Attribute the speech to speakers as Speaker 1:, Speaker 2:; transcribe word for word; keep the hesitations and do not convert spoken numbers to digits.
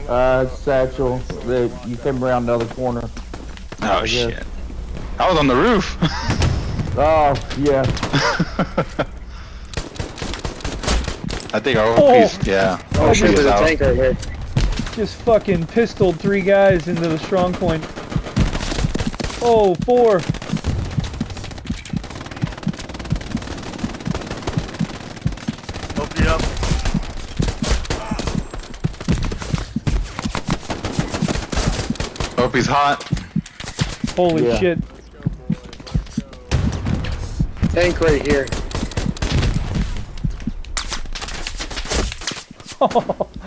Speaker 1: Uh, Satchel. The, you came around the other corner.
Speaker 2: Oh shit. I was on the roof.
Speaker 1: Oh, yeah.
Speaker 2: I think our
Speaker 3: Oh.
Speaker 2: piece, yeah.
Speaker 4: Oh,
Speaker 2: Our
Speaker 4: shit,
Speaker 2: piece
Speaker 4: there's
Speaker 2: is
Speaker 4: a
Speaker 2: out.
Speaker 4: tank right here.
Speaker 3: Just fucking pistoled three guys into the strong point. Oh, four.
Speaker 5: Hope you up.
Speaker 2: Hope he's hot.
Speaker 3: Holy
Speaker 1: Yeah.
Speaker 3: shit.
Speaker 4: Tank right here.